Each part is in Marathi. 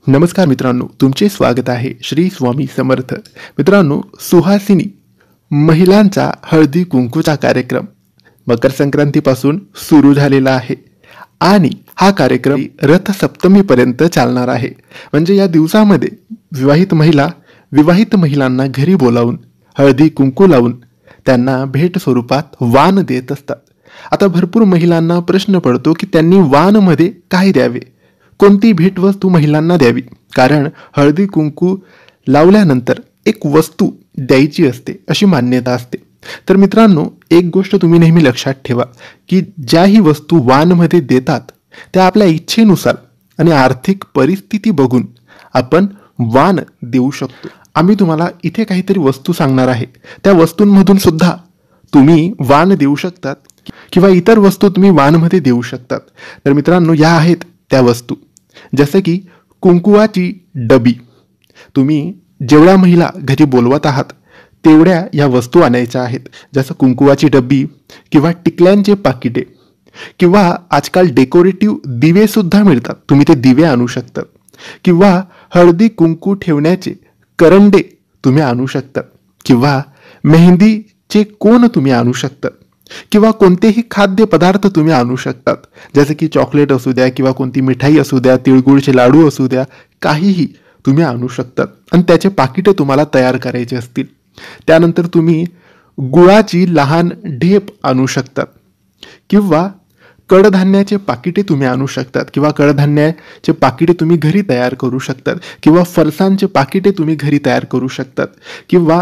नमस्कार मित्रांनो, तुमचे स्वागत आहे श्री स्वामी समर्थ. मित्रांनो, सुहासिनी महिलांचा हळदी कुंकूचा कार्यक्रम मकर संक्रांतीपासून सुरू झालेला आहे आणि हा कार्यक्रम रथसप्तमीपर्यंत चालणार आहे. म्हणजे या दिवसामध्ये विवाहित महिलांना घरी बोलावून हळदी कुंकू लावून त्यांना भेट स्वरूपात वाण देत असतात. आता भरपूर महिलांना प्रश्न पडतो की त्यांनी वाणमध्ये काय द्यावे, कोणती भेटवस्तू महिलांना द्यावी. कारण हळदी कुंकू लावल्यानंतर एक वस्तू द्यायची असते अशी मान्यता असते. तर मित्रांनो, एक गोष्ट तुम्ही नेहमी लक्षात ठेवा की ज्याही वस्तू वाणमध्ये देतात त्या आपल्या इच्छेनुसार आणि आर्थिक परिस्थिती बघून आपण वाण देऊ शकतो. आम्ही तुम्हाला इथे काहीतरी वस्तू सांगणार आहे, त्या वस्तूंमधून सुद्धा तुम्ही वाण देऊ शकतात किंवा इतर वस्तू तुम्ही वाणमध्ये देऊ शकतात. तर मित्रांनो, या आहेत त्या वस्तू, जसं की कुंकुवाची डबी. तुम्ही जेवढ्या महिला घरी बोलवत आहात तेवढ्या या वस्तू आणायच्या आहेत. जसं कुंकुवाची डबी किंवा टिकल्यांचे पाकिटे किंवा आजकाल डेकोरेटिव्ह दिवे सुद्धा मिळतात, तुम्ही ते दिवे आणू शकतात. किंवा हळदी कुंकू ठेवण्याचे करंडे तुम्ही आणू शकतात किंवा मेहंदीचे कोण तुम्ही आणू शकतात किंवा कोणतेही खाद्य पदार्थ तुम्ही आणू शकतात. जसे की चॉकलेट असू द्या किंवा कोणती मिठाई असू द्या, तिळगुळचे लाडू असू द्या, काहीही तुम्ही आणू शकतात आणि त्याचे पाकिटे तुम्हाला तयार करायचे असतील. त्यानंतर तुम्ही गुळाची लहान ढेप आणू शकतात किंवा कडधान्याचे पाकिटे तुम्ही आणू शकतात किंवा कडधान्याचे पाकिटे तुम्ही घरी तयार करू शकतात किंवा फरसाणचे पाकिटे तुम्ही घरी तयार करू शकतात किंवा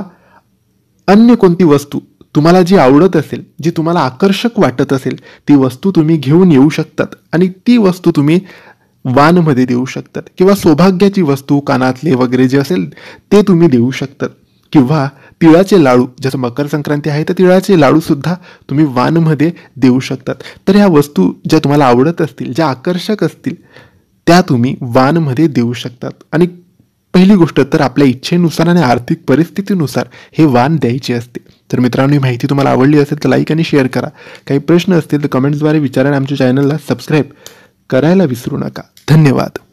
अन्य कोणती वस्तू तुम्हाला जी आवडत असेल, जी तुम्हाला आकर्षक वाटत असेल, ती वस्तू तुम्ही घेऊन येऊ शकतात आणि ती वस्तू तुम्ही वाणमध्ये देऊ शकतात. किंवा सौभाग्याची वस्तू, कानातले वगैरे जे असेल ते तुम्ही देऊ शकतात. किंवा तिळाचे लाडू, जसं मकर संक्रांती आहे तर तिळाचे लाडू सुद्धा तुम्ही वाणमध्ये देऊ शकतात. तर ह्या वस्तू ज्या तुम्हाला आवडत असतील, ज्या आकर्षक असतील, त्या तुम्ही वाणमध्ये देऊ शकतात. आणि पहिली गोष्ट तर आपल्या इच्छेनुसार आणि आर्थिक परिस्थितीनुसार हे वाण द्यायचे असते. तर मित्रांनो, ही माहिती तुम्हाला आवडली असेल तर लाईक आणि शेअर करा. काही प्रश्न असतील तर कमेंट्सद्वारे विचारा आणि आमच्या चॅनलला सबस्क्राईब करायला विसरू नका. धन्यवाद.